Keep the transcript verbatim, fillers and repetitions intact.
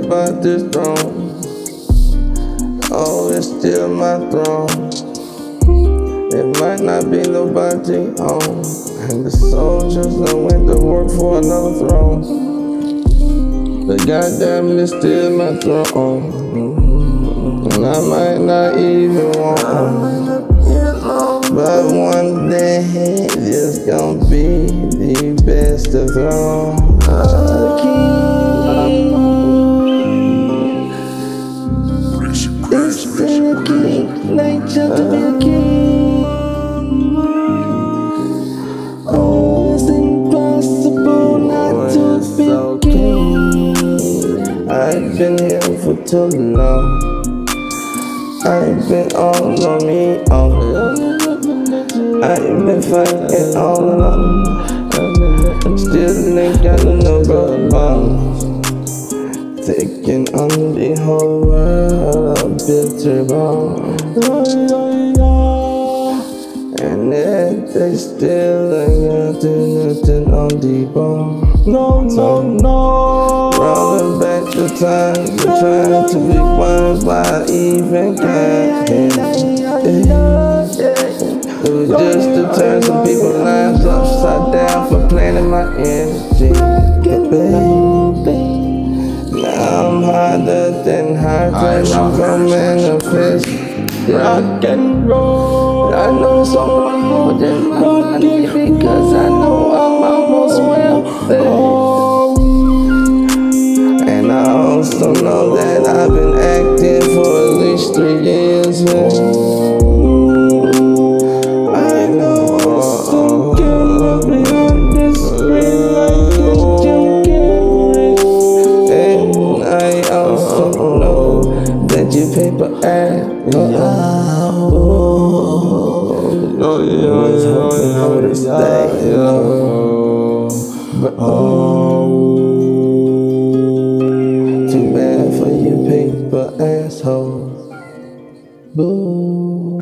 about this throne. Oh, it's still my throne. It might not be nobody home, and the soldiers done went to work for another throne. But goddamn it, it's still my throne. And I might not even want one, but one day it's gonna be the best of throne. It's still a king, nature to be a king. Oh, it's impossible not to be king. I've been here for too long. I've been all on me, all I've been fighting all alone. Still ain't got no good bones. Taking on the whole world, a bitter bone. And yet they still ain't got do nothing on the bone. No, no, no. Rolling back the time, trying to be wise by even kind. It was just to turn some people's lives upside down for planting my energy. Baby, now I'm harder than hard, and I'm gonna manifest. Rock and roll. I know someone more than money, because I know I'm almost wealthy. And I also know that I've been acting for at least three years. I know it's so good to be on this screen like a Jim Carrey. And I also know that you paper ass. Oh, yeah, yeah, yeah, yeah, yeah. But, oh.